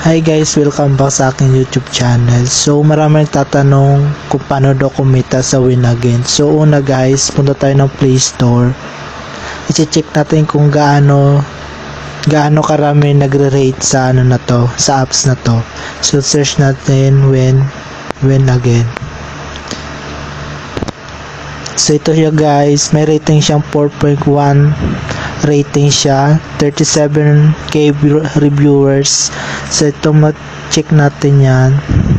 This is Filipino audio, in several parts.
Hi guys, welcome back sa aking YouTube channel. So maraming tatanong kung paano daw kumita sa Winagain. So una guys, punta tayo ng Play Store. I-check natin kung gaano karami nagre-rate sa na to, sa apps na to. So search natin Winagain. So ito siya guys, may rating siyang 4.1 rating siya, 37k reviewers. So ito check natin yan.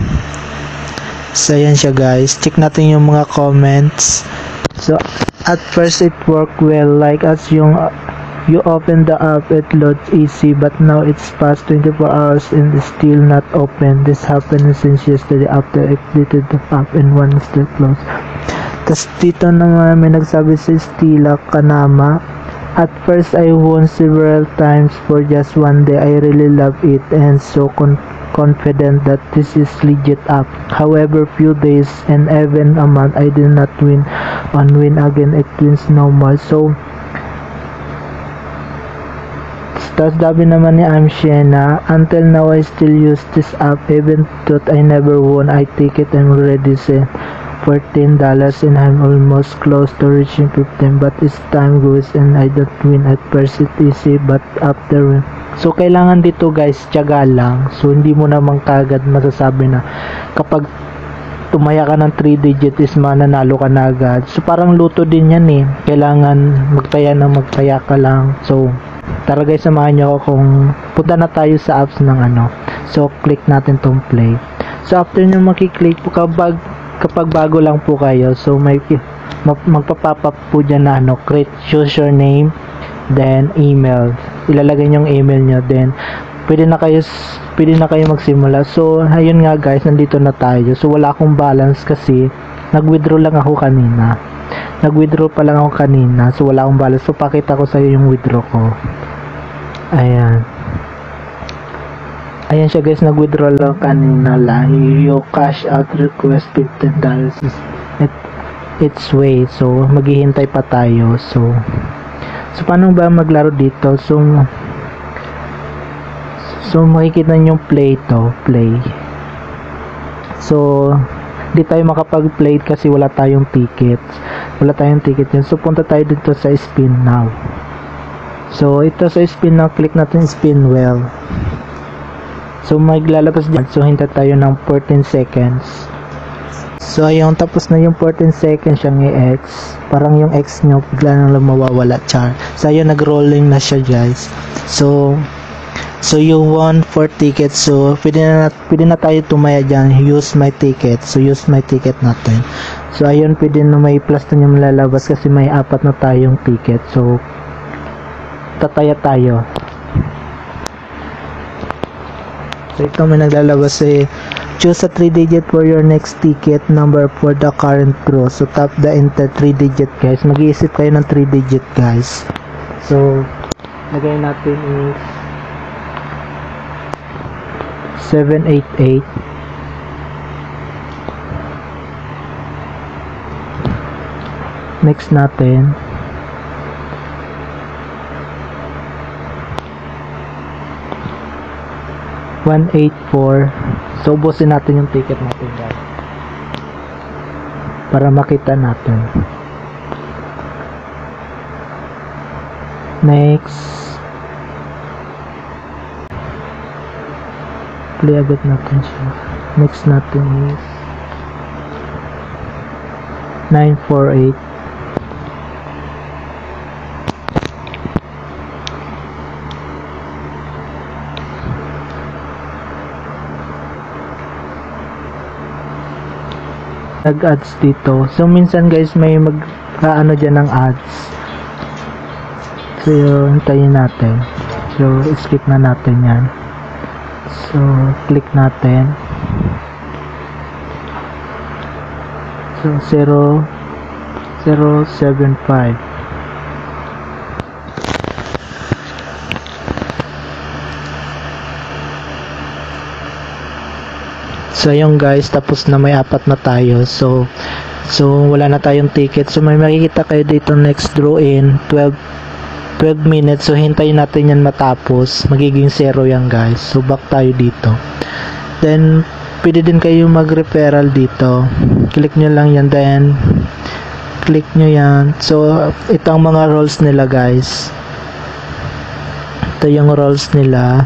So yan siya guys, check natin yung mga comments. So at first it worked well, like as you open the app it loads easy, but now it's past 24 hours and it's still not open. This happened since yesterday after I deleted the app and one is still closed. Tas dito naman may nagsabi sa Stila Kanama, at first I won several times for just one day. I really love it and so confident that this is legit app. However, few days and even a month I did not win on Winagain. It wins no more. So tas dabi naman ni Amshena, until now I still use this app even though I never won. I take it and already say $14 and I'm almost close to reaching 15, but as time goes and I don't win at first, it easy but after win. So kailangan dito guys, tiyaga lang. So hindi mo naman kagad masasabi na kapag tumaya ka ng 3 digit is mananalo ka na agad. So parang luto din yan eh, kailangan magtaya ka lang. So tara guys, samahan nyo ako kung punta na tayo sa apps ng So click natin tong play. So after nyo makiklik po, kapag bago lang po kayo, so may magpa-pop up po dyan na create username, then email. Ilalagay yung email nyo, then pwede na kayo magsimula. So ayun nga guys, nandito na tayo. So wala akong balance kasi nag-withdraw pa lang ako kanina. So wala akong balance. So pakita ko sa iyo yung withdraw ko. Ayan siya guys, nag-withdraw lang kanina lang. Yung cash out request $15. It's way. So maghihintay pa tayo. So paano ba maglaro dito? So makikita niyo yung play. So di tayo makapag-play kasi wala tayong tickets. Yun. So punta tayo dito sa spin now. So ito sa spin now, click natin spin wheel. So maglalabas dyan. So hintay tayo ng 14 seconds. So ayun, tapos na yung 14 seconds siyang i-X. Parang yung X nyo bigla nang mawawala, char. So ayun, nag-rolling na siya guys. So you won 4 tickets. So pwede na tayo tumaya dyan. Use my ticket. So use my ticket natin. So ayun, pwede na may plus na yung malalabas kasi may 4 na tayong ticket. So tataya tayo. So ito may naglalabas choose a 3 digit for your next ticket number for the current draw. So tap the enter 3 digit guys. Mag-iisip kayo ng 3 digit guys. So lagay natin is 788. Next natin 184. So ubusin natin yung ticket natin guys para makita natin. Next, play agad natin siya. Next natin is 948. Nag-ads dito. So minsan guys may dyan ng ads. So hintayin natin. So skip na natin yan. So click natin. So 0.075. So ayun guys, tapos na may 4 na tayo. So wala na tayong ticket. So may makikita kayo dito next draw in 12 12 minutes. So hintayin natin yan matapos. Magiging 0 yan guys. So back tayo dito. Then pwede din kayo mag-referral dito. Click nyo lang yan. Then click nyo yan. So ito ang mga roles nila guys. Ito yung roles nila.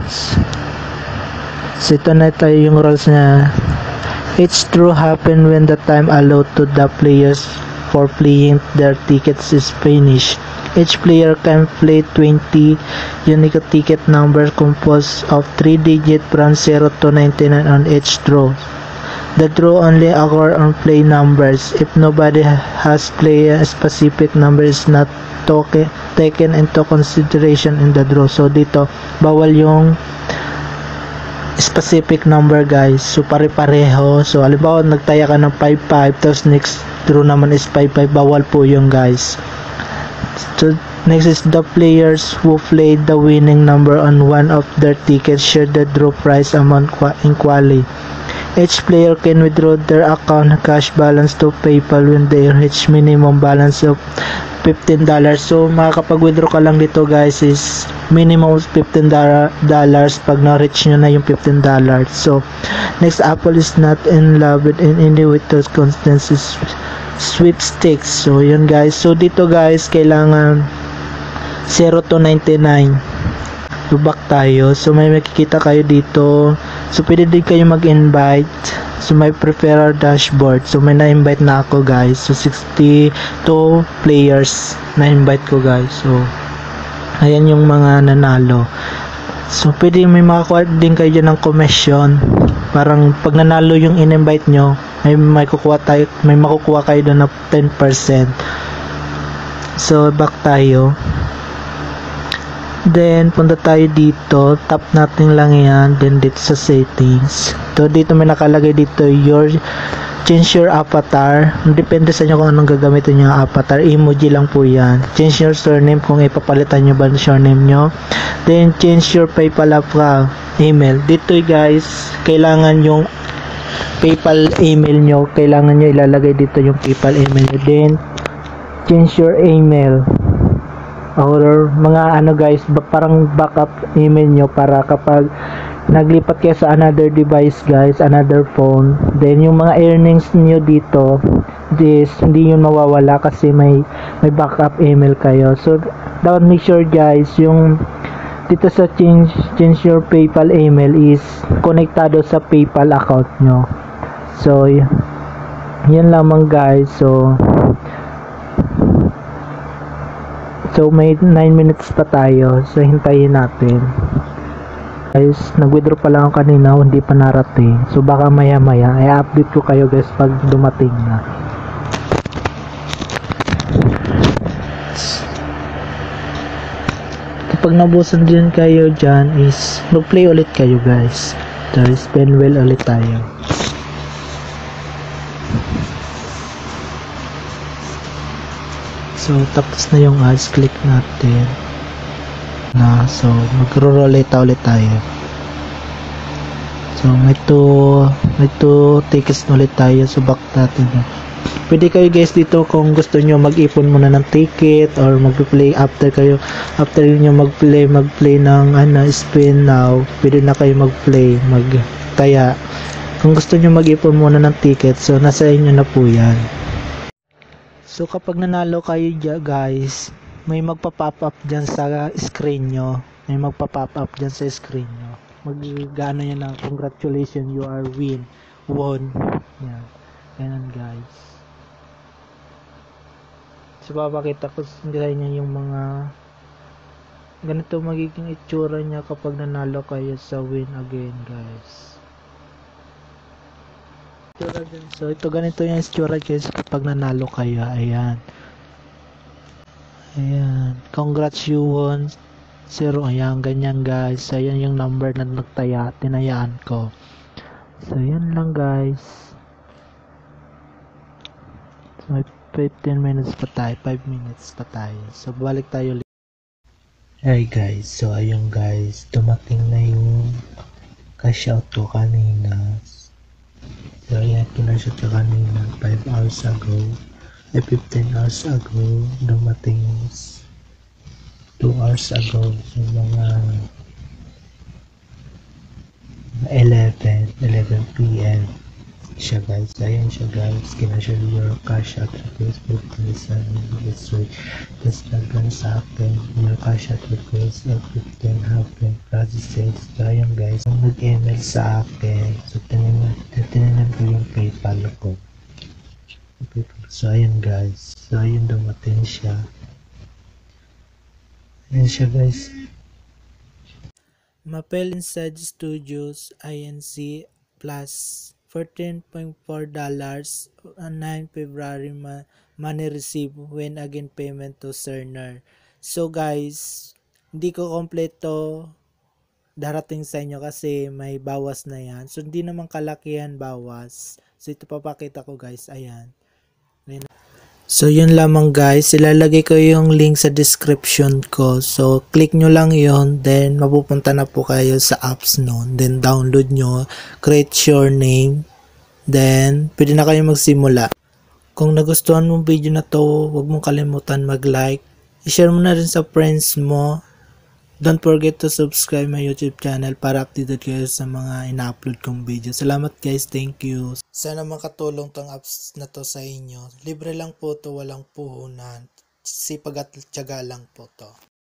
So ito yung roles niya. Each draw happen when the time allowed to the players for playing their tickets is finished. Each player can play 20 unique ticket numbers composed of 3 digits from 0 to 99 on each draw. The draw only occur on play numbers. If nobody has played a specific number is not taken into consideration in the draw. So dito, bawal yung specific number guys. So pare-pareho. So halimbawa nagtaya ka ng 5-5 tapos next draw naman is 5-5. Bawal po yung guys. So next is the players who played the winning number on one of their tickets share the draw prize amount equally. Each player can withdraw their account cash balance to PayPal when they reach minimum balance of $15. So makakapag-withdraw ka lang dito guys is minimum $15 pag na-reach nyo na yung $15. So next, Apple is not in love with any with those constances sweepstakes. So yun guys. So dito guys kailangan 0 to 99. So back tayo. So may makikita kayo dito. So pwede din kayo mag-invite. So may preferred dashboard. So may na-invite na ako guys. So 62 players na-invite ko guys. So ayan yung mga nanalo. So pwede may makakuha din kayo dyan ng commission. Parang pag nanalo yung in-invite nyo, may makukuha kayo doon na 10%. So back tayo. Then punta tayo dito, tap natin lang yan, then dito sa settings. So dito may nakalagay dito change your avatar. Depende sa inyo kung anong gagamitin yung avatar. Emoji lang po yan. Change your surname kung ipapalitan nyo ba yung surname nyo. Then change your PayPal email. Dito guys, kailangan yung PayPal email nyo, kailangan nyo ilalagay dito yung PayPal email nyo. Then change your email or mga guys, parang backup email nyo para kapag naglipat kayo sa another device guys, another phone, then yung mga earnings nyo dito hindi yun mawawala kasi may backup email kayo. So dapat make sure guys yung dito sa change your PayPal email is konektado sa PayPal account nyo. So yan lamang guys. So may 9 minutes pa tayo. So hintayin natin. Guys, nag-withdraw pa lang ako kanina, hindi pa narating. So baka maya-maya i-update ko kayo guys pag dumating na. Kapag nabusan din kayo dyan is mag-play ulit kayo guys. So spin wheel ulit tayo. So tapos na yung ads, click natin na. So magro-roulette ulit tayo. So may two tickets ulit tayo. So back natin. Pwede kayo guys dito kung gusto nyo mag-ipon muna ng ticket or mag-play after nyo mag-play ng spin now. Pwede na kayo mag-play, kaya kung gusto nyo mag-ipon muna ng ticket, so nasa inyo na po yan. So kapag nanalo kayo guys, may magpa-pop up dyan sa screen nyo. May magpa-pop up dyan sa screen nyo. Mag-gano nyo na, congratulations, you are won. Yan. Ganun guys. So papakita ko sa inyo yung mga ganito magiging itsura niya kapag nanalo kayo sa Winagain guys. So ito ganito yung itsura guys kapag nanalo kayo. Ayan, congrats you won 0. Ayan, ganyan guys. Ayan yung number na tinayaan ko. So yan lang guys. So 15 minutes pa tayo, 5 minutes pa tayo. So balik tayo. Hey guys, so ayun guys, dumating na yung cash out ko kanina. So ayan, kinashoot ko kanina 5 hours ago, 15 hours ago dumating 2 hours ago. So mga 11 p.m. siya guys. Ayan siya guys. Kinasure your cash out request for person this week. Tapos nagano sa akin your cash out request of 15 have been processed. So ayan guys. Kung nag-email sa akin, so tinanan ko yung PayPal ko. So ayan guys. So ayun dumating siya. Ayan siya guys. Mapel Inside Studios INC plus $14.4 on 9 February money received when again payment to Cerner. So guys, hindi ko kompleto darating sa inyo kasi may bawas na yan. So hindi naman kalakihan bawas. So ito papakita ko guys, ayan. So yun lamang guys, ilalagay ko yung link sa description ko. So click nyo lang yon, then mapupunta na po kayo sa apps no. Then download nyo, create your name, then pwede na kayo magsimula. Kung nagustuhan mong video na to, huwag mong kalimutan mag-like, i-share mo na rin sa friends mo. Don't forget to subscribe my YouTube channel para updated kayo sa mga ina-upload kong video. Salamat guys, thank you. Sana makatulong tong apps na to sa inyo. Libre lang po to, walang puhunan. Sipag at tiyaga lang po to.